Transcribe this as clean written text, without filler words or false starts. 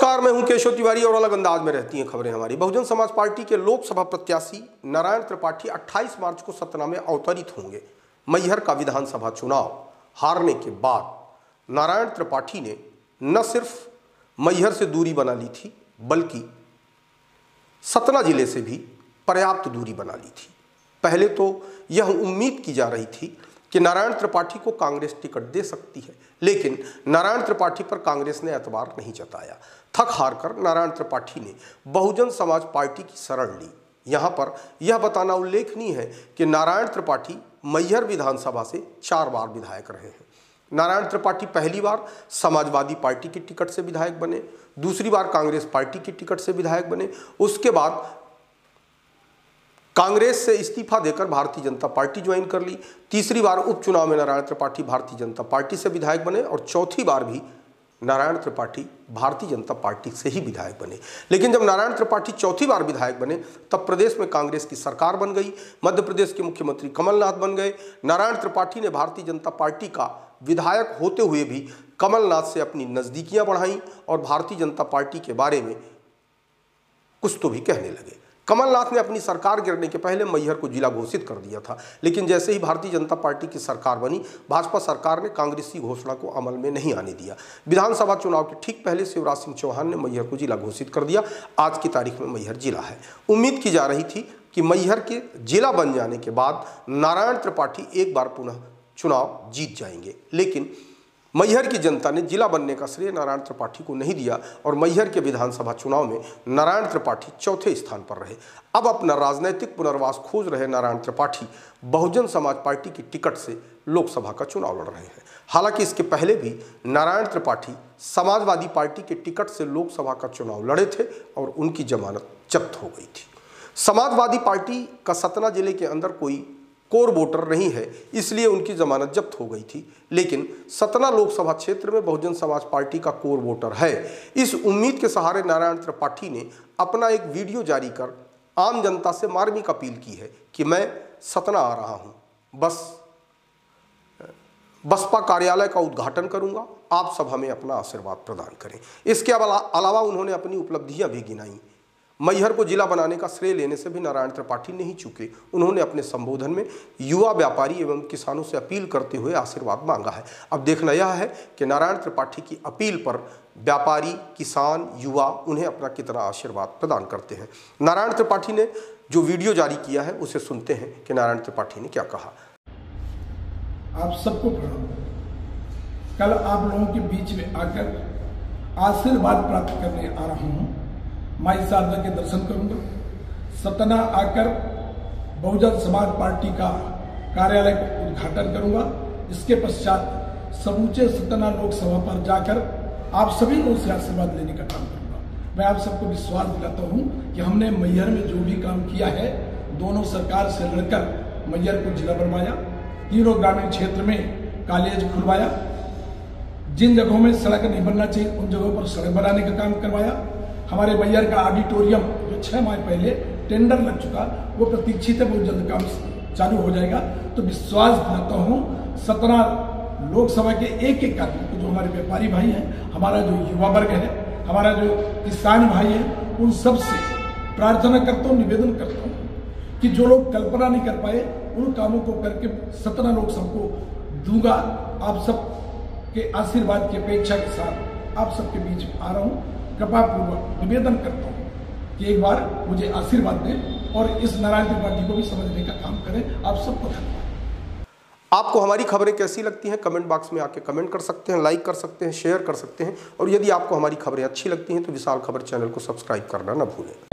नमस्कार, मैं हूं केशव तिवारी और अलग अंदाज में रहती हैं खबरें हमारी। बहुजन समाज पार्टी के लोकसभा प्रत्याशी नारायण त्रिपाठी 28 मार्च को सतना में अवतरित होंगे। मैहर का विधानसभा चुनाव हारने के बाद नारायण त्रिपाठी ने न सिर्फ मैहर से दूरी बना ली थी, बल्कि सतना जिले से भी पर्याप्त दूरी बना ली थी। पहले तो यह उम्मीद की जा रही थी कि नारायण त्रिपाठी को कांग्रेस टिकट दे सकती है, लेकिन नारायण त्रिपाठी पर कांग्रेस ने एतबार नहीं जताया। थक हार कर नारायण त्रिपाठी ने बहुजन समाज पार्टी की शरण ली। यहां पर यह बताना उल्लेखनीय है कि नारायण त्रिपाठी मैहर विधानसभा से 4 बार विधायक रहे हैं। नारायण त्रिपाठी पहली बार समाजवादी पार्टी की टिकट से विधायक बने, दूसरी बार कांग्रेस पार्टी की टिकट से विधायक बने, उसके बाद कांग्रेस से इस्तीफा देकर भारतीय जनता पार्टी ज्वाइन कर ली, तीसरी बार उपचुनाव में नारायण त्रिपाठी भारतीय जनता पार्टी से विधायक बने और चौथी बार भी नारायण त्रिपाठी भारतीय जनता पार्टी से ही विधायक बने। लेकिन जब नारायण त्रिपाठी चौथी बार विधायक बने तब प्रदेश में कांग्रेस की सरकार बन गई, मध्य प्रदेश के मुख्यमंत्री कमलनाथ बन गए। नारायण त्रिपाठी ने भारतीय जनता पार्टी का विधायक होते हुए भी कमलनाथ से अपनी नज़दीकियां बढ़ाईं और भारतीय जनता पार्टी के बारे में कुछ तो भी कहने लगे। कमलनाथ ने अपनी सरकार गिरने के पहले मैहर को जिला घोषित कर दिया था, लेकिन जैसे ही भारतीय जनता पार्टी की सरकार बनी, भाजपा सरकार ने कांग्रेसी घोषणा को अमल में नहीं आने दिया। विधानसभा चुनाव के ठीक पहले शिवराज सिंह चौहान ने मैहर को जिला घोषित कर दिया। आज की तारीख में मैहर जिला है। उम्मीद की जा रही थी कि मैहर के जिला बन जाने के बाद नारायण त्रिपाठी एक बार पुनः चुनाव जीत जाएंगे, लेकिन मैहर की जनता ने जिला बनने का श्रेय नारायण त्रिपाठी को नहीं दिया और मैहर के विधानसभा चुनाव में नारायण त्रिपाठी चौथे स्थान पर रहे। अब अपना राजनीतिक पुनर्वास खोज रहे नारायण त्रिपाठी बहुजन समाज पार्टी की टिकट से लोकसभा का चुनाव लड़ रहे हैं। हालांकि इसके पहले भी नारायण त्रिपाठी समाजवादी पार्टी के टिकट से लोकसभा का चुनाव लड़े थे और उनकी जमानत जब्त हो गई थी। समाजवादी पार्टी का सतना जिले के अंदर कोई कोर वोटर नहीं है, इसलिए उनकी जमानत जब्त हो गई थी, लेकिन सतना लोकसभा क्षेत्र में बहुजन समाज पार्टी का कोर वोटर है। इस उम्मीद के सहारे नारायण त्रिपाठी ने अपना एक वीडियो जारी कर आम जनता से मार्मिक अपील की है कि मैं सतना आ रहा हूं, बसपा कार्यालय का उद्घाटन करूंगा, आप सब हमें अपना आशीर्वाद प्रदान करें। इसके अलावा उन्होंने अपनी उपलब्धियां भी गिनाई। मैहर को जिला बनाने का श्रेय लेने से भी नारायण त्रिपाठी नहीं चूके। उन्होंने अपने संबोधन में युवा व्यापारी एवं किसानों से अपील करते हुए आशीर्वाद मांगा है। अब देखना यह है कि नारायण त्रिपाठी की अपील पर व्यापारी, किसान, युवा उन्हें अपना कितना आशीर्वाद प्रदान करते हैं। नारायण त्रिपाठी ने जो वीडियो जारी किया है उसे सुनते हैं कि नारायण त्रिपाठी ने क्या कहा। आप सबको प्रणाम। कल आप लोगों के बीच में आकर आशीर्वाद प्राप्त करने आ रहा हूँ। माई शारदा के दर्शन करूंगा, सतना आकर बहुजन समाज पार्टी का कार्यालय का उद्घाटन करूंगा। इसके पश्चात समूचे सतना लोकसभा पर जाकर आप सभी लोगों से आशीर्वाद लेने का काम करूंगा। मैं आप सबको विश्वास दिलाता हूं कि हमने मैहर में जो भी काम किया है, दोनों सरकार से लड़कर मैहर को जिला बनवाया, तीनों ग्रामीण क्षेत्र में कॉलेज खुलवाया, जिन जगहों में सड़क नहीं बनना चाहिए उन जगहों पर सड़क बनाने का काम करवाया। हमारे मैहर का ऑडिटोरियम जो 6 माह पहले टेंडर लग चुका, वो प्रतीक्षित है, बहुत जल्द काम चालू हो जाएगा। तो विश्वास दिलाता हूँ सतना लोकसभा के एक एक आदमी को, जो हमारे व्यापारी भाई हैं, हमारा जो युवा वर्ग है, हमारा जो किसान भाई है, उन सब से प्रार्थना करता हूँ, निवेदन करता हूँ कि जो लोग कल्पना नहीं कर पाए उन कामों को करके सतना लोकसभा को दूंगा। आप सब के आशीर्वाद की अपेक्षा के साथ आप सबके बीच में आ रहा हूँ। कृपापूर्वक निवेदन करता हूँ कि एक बार मुझे आशीर्वाद दें और इस नारायण त्रिपाठी को भी समझने का काम करें। आप सबको धन्यवाद। आपको हमारी खबरें कैसी लगती हैं कमेंट बॉक्स में आके कमेंट कर सकते हैं, लाइक कर सकते हैं, शेयर कर सकते हैं और यदि आपको हमारी खबरें अच्छी लगती हैं तो विशाल खबर चैनल को सब्सक्राइब करना न भूलें।